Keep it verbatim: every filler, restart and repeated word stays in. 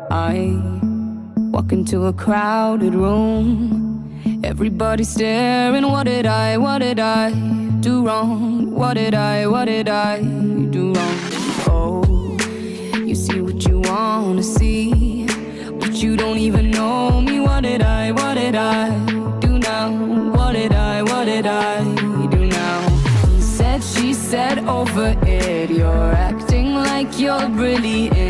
I walk into a crowded room, everybody staring. What did I, what did I do wrong? What did I, what did I do wrong? Oh, you see what you wanna see, but you don't even know me. What did I, what did I do now? What did I, what did I do now? He said, she said, over it. You're acting like you're brilliant.